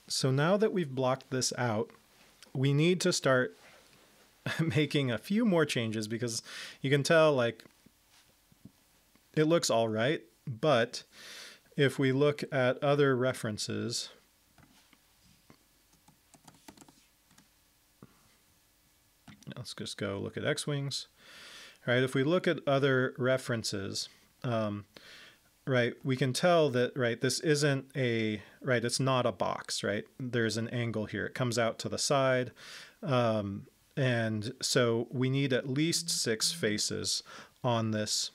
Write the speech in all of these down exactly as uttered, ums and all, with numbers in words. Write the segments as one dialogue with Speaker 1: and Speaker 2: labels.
Speaker 1: so now that we've blocked this out, we need to start making a few more changes, because you can tell like it looks all right, but if we look at other references, let's just go look at X-Wings. Right, if we look at other references, um, right, we can tell that, right, this isn't a, right, it's not a box, right? There's an angle here. It comes out to the side. Um, and so we need at least six faces on this.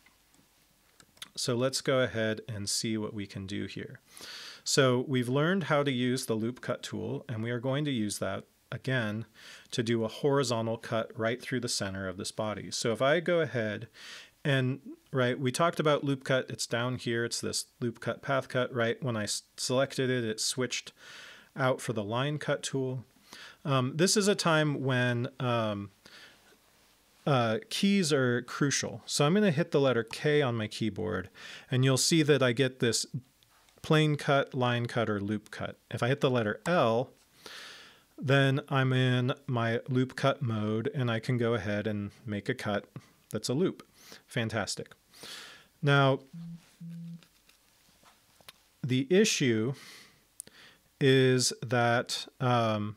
Speaker 1: So let's go ahead and see what we can do here. So we've learned how to use the loop cut tool, and we are going to use that again to do a horizontal cut right through the center of this body. So if I go ahead and, right, we talked about loop cut, it's down here, it's this loop cut path cut, right? When I selected it, it switched out for the line cut tool. Um, this is a time when um, uh, keys are crucial. So I'm going to hit the letter K on my keyboard, and you'll see that I get this plane cut, line cut, or loop cut. If I hit the letter L, then I'm in my loop cut mode, and I can go ahead and make a cut that's a loop. Fantastic. Now, the issue is that um,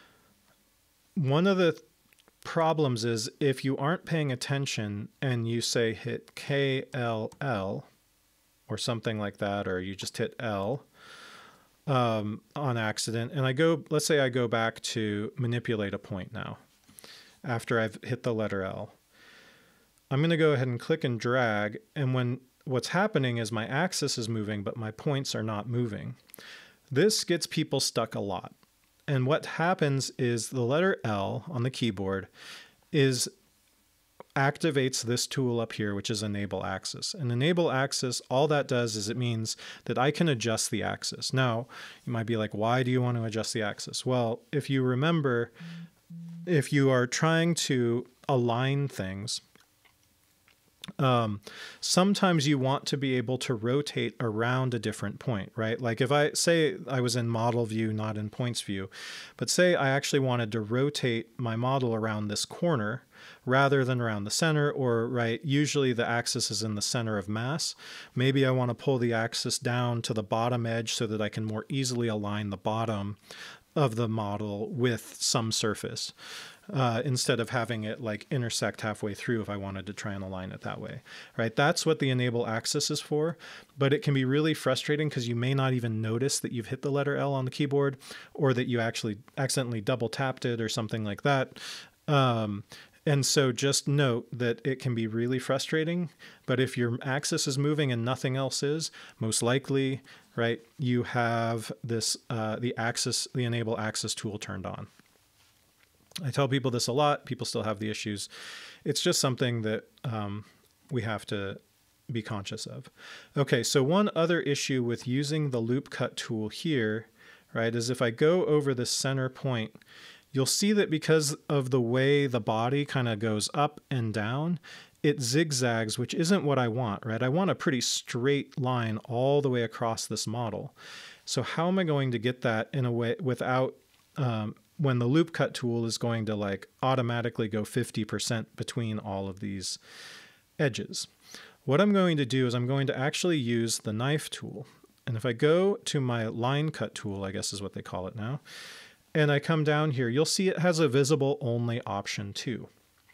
Speaker 1: one of the problems is if you aren't paying attention and you say hit K L L or something like that, or you just hit L, Um, on accident, and I go, let's say I go back to manipulate a point now, after I've hit the letter L. I'm going to go ahead and click and drag, and when what's happening is my axis is moving, but my points are not moving. This gets people stuck a lot. And what happens is the letter L on the keyboard is activates this tool up here, which is enable axis. And enable axis, all that does is it means that I can adjust the axis. Now, you might be like, why do you want to adjust the axis? Well, if you remember, if you are trying to align things, um, sometimes you want to be able to rotate around a different point, right? Like if I say I was in model view, not in points view, but say I actually wanted to rotate my model around this corner rather than around the center, or right, usually the axis is in the center of mass. Maybe I want to pull the axis down to the bottom edge so that I can more easily align the bottom of the model with some surface, uh, instead of having it like intersect halfway through if I wanted to try and align it that way, right? That's what the enable axis is for, but it can be really frustrating because you may not even notice that you've hit the letter L on the keyboard, or that you actually accidentally double tapped it or something like that. Um, And so just note that it can be really frustrating, but if your axis is moving and nothing else is, most likely, right, you have this, uh, the axis, the enable axis tool turned on. I tell people this a lot, people still have the issues. It's just something that um, we have to be conscious of. Okay, so one other issue with using the loop cut tool here, right, is if I go over the center point, you'll see that because of the way the body kind of goes up and down, it zigzags, which isn't what I want, right? I want a pretty straight line all the way across this model. So how am I going to get that in a way without, um, when the loop cut tool is going to like automatically go fifty percent between all of these edges? What I'm going to do is I'm going to actually use the knife tool. And if I go to my line cut tool, I guess is what they call it now, and I come down here, you'll see it has a visible only option too.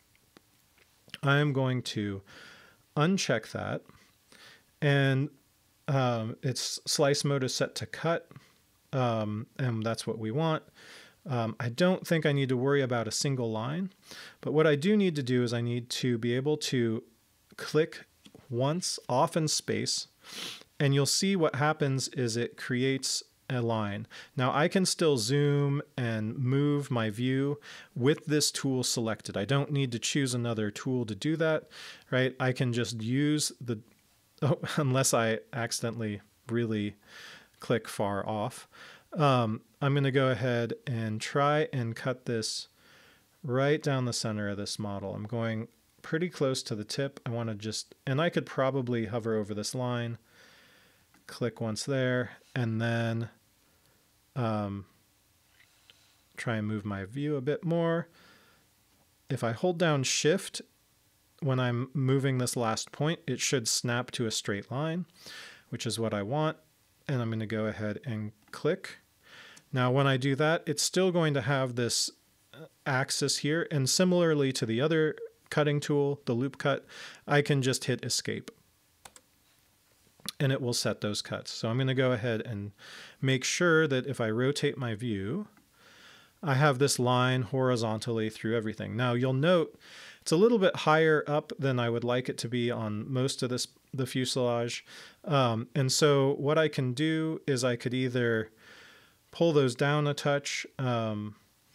Speaker 1: I'm going to uncheck that, and um, its slice mode is set to cut, um, and that's what we want. Um, I don't think I need to worry about a single line, but what I do need to do is I need to be able to click once off in space, and you'll see what happens is it creates a line. Now I can still zoom and move my view with this tool selected. I don't need to choose another tool to do that, right? I can just use the, oh, unless I accidentally really click far off. Um, I'm going to go ahead and try and cut this right down the center of this model. I'm going pretty close to the tip. I want to just, and I could probably hover over this line, click once there, and then um, try and move my view a bit more. If I hold down Shift when I'm moving this last point, it should snap to a straight line, which is what I want. And I'm going to go ahead and click. Now, when I do that, it's still going to have this axis here. And similarly to the other cutting tool, the loop cut, I can just hit escape and it will set those cuts. So I'm going to go ahead and make sure that if I rotate my view, I have this line horizontally through everything. Now you'll note it's a little bit higher up than I would like it to be on most of this the fuselage. Um, and so what I can do is I could either pull those down a touch, um,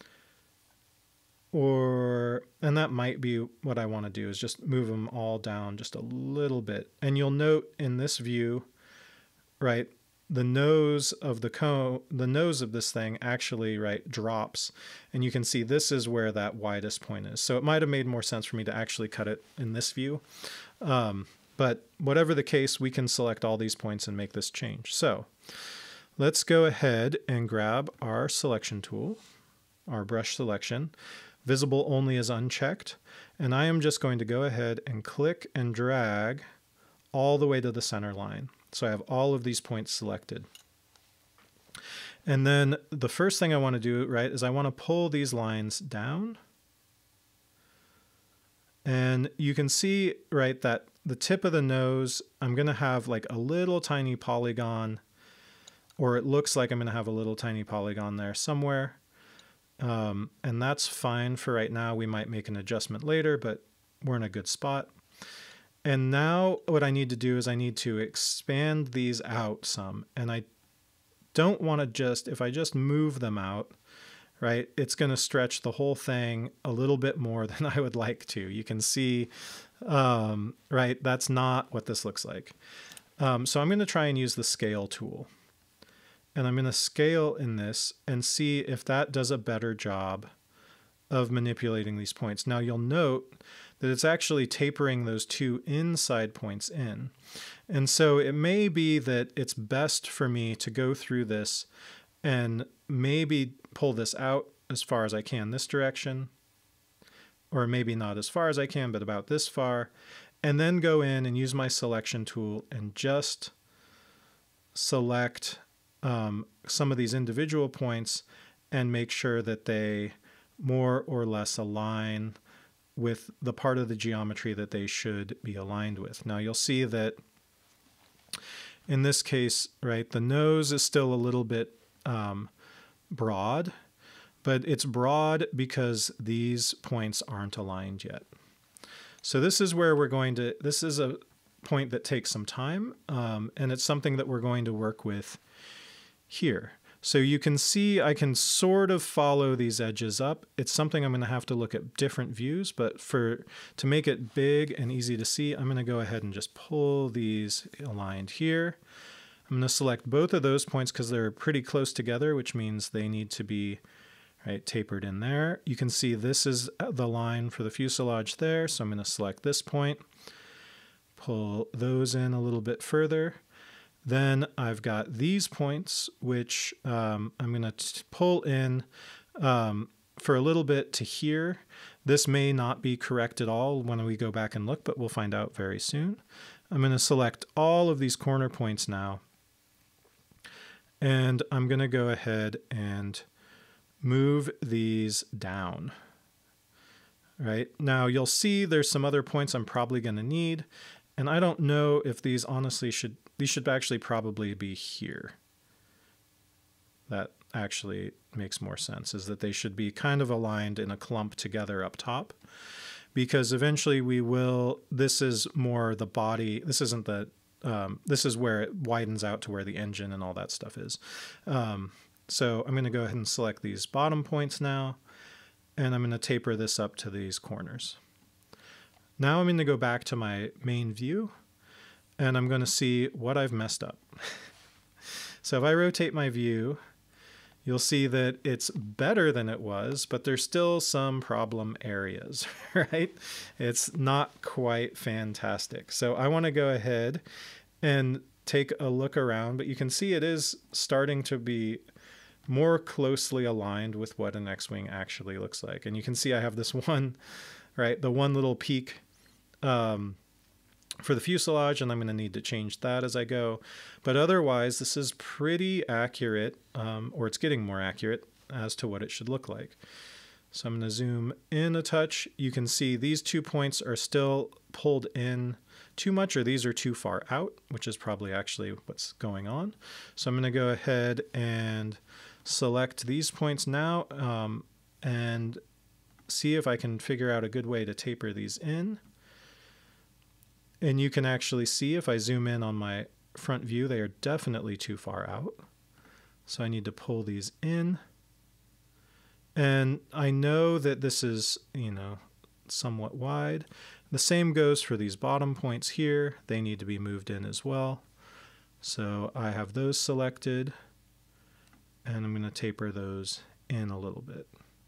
Speaker 1: or, and that might be what I want to do, is just move them all down just a little bit. And you'll note in this view, right, the nose of the cone, the nose of this thing actually, right, drops. And you can see this is where that widest point is. So it might have made more sense for me to actually cut it in this view. Um, but whatever the case, we can select all these points and make this change. So let's go ahead and grab our selection tool, our brush selection. Visible only is unchecked. And I am just going to go ahead and click and drag all the way to the center line. So I have all of these points selected. And then the first thing I want to do, right, is I want to pull these lines down. And you can see, right, that the tip of the nose, I'm going to have like a little tiny polygon, or it looks like I'm going to have a little tiny polygon there somewhere. Um, and that's fine for right now. We might make an adjustment later, but we're in a good spot. And now what I need to do is I need to expand these out some. And I don't want to just, if I just move them out, right, it's going to stretch the whole thing a little bit more than I would like to. You can see, um, right, that's not what this looks like. Um, so I'm going to try and use the scale tool. And I'm going to scale in this and see if that does a better job of manipulating these points. Now you'll note that it's actually tapering those two inside points in. And so it may be that it's best for me to go through this and maybe pull this out as far as I can this direction, or maybe not as far as I can, but about this far, and then go in and use my selection tool and just select um, some of these individual points and make sure that they more or less align with the part of the geometry that they should be aligned with. Now you'll see that in this case, right, the nose is still a little bit um, broad, but it's broad because these points aren't aligned yet. So this is where we're going to, this is a point that takes some time, um, and it's something that we're going to work with here. So you can see I can sort of follow these edges up. It's something I'm going to have to look at different views, but for to make it big and easy to see, I'm going to go ahead and just pull these aligned here. I'm going to select both of those points because they're pretty close together, which means they need to be right tapered in there. You can see this is the line for the fuselage there, so I'm going to select this point, pull those in a little bit further. Then I've got these points, which um, I'm going to pull in um, for a little bit to here. This may not be correct at all when we go back and look, but we'll find out very soon. I'm going to select all of these corner points now. And I'm going to go ahead and move these down. Right now, you'll see there's some other points I'm probably going to need. And I don't know if these honestly should, these should actually probably be here. That actually makes more sense, is that they should be kind of aligned in a clump together up top, because eventually we will, this is more the body, this isn't the, um, this is where it widens out to where the engine and all that stuff is. Um, so I'm going to go ahead and select these bottom points now, and I'm going to taper this up to these corners. Now I'm going to go back to my main view, and I'm going to see what I've messed up. So if I rotate my view, you'll see that it's better than it was, but there's still some problem areas, right? It's not quite fantastic. So I want to go ahead and take a look around, but you can see it is starting to be more closely aligned with what an X-Wing actually looks like. And you can see I have this one, right, the one little peak um, for the fuselage, and I'm going to need to change that as I go. But otherwise, this is pretty accurate, um, or it's getting more accurate as to what it should look like. So I'm going to zoom in a touch. You can see these two points are still pulled in too much, or these are too far out, which is probably actually what's going on. So I'm going to go ahead and select these points now um, and see if I can figure out a good way to taper these in. And you can actually see if I zoom in on my front view, they are definitely too far out. So I need to pull these in. And I know that this is, you know, somewhat wide. The same goes for these bottom points here. They need to be moved in as well. So I have those selected, and I'm going to taper those in a little bit.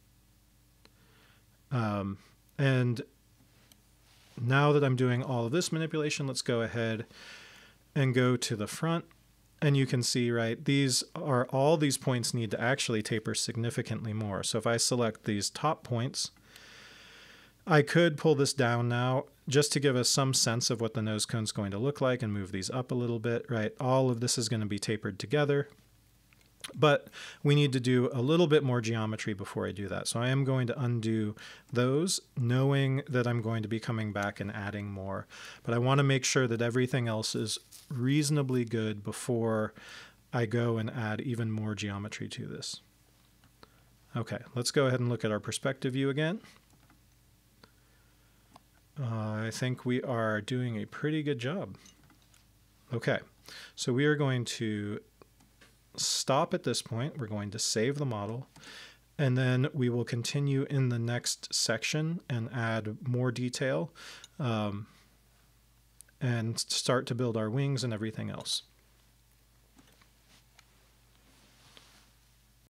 Speaker 1: Um, and now that I'm doing all of this manipulation, let's go ahead and go to the front. And you can see, right, these are all these points need to actually taper significantly more. So if I select these top points, I could pull this down now just to give us some sense of what the nose cone is going to look like and move these up a little bit, right? All of this is going to be tapered together. But we need to do a little bit more geometry before I do that. So I am going to undo those, knowing that I'm going to be coming back and adding more. But I want to make sure that everything else is reasonably good before I go and add even more geometry to this. Okay, let's go ahead and look at our perspective view again. Uh, I think we are doing a pretty good job. Okay, so we are going to stop at this point. We're going to save the model, and then we will continue in the next section and add more detail um, and start to build our wings and everything else.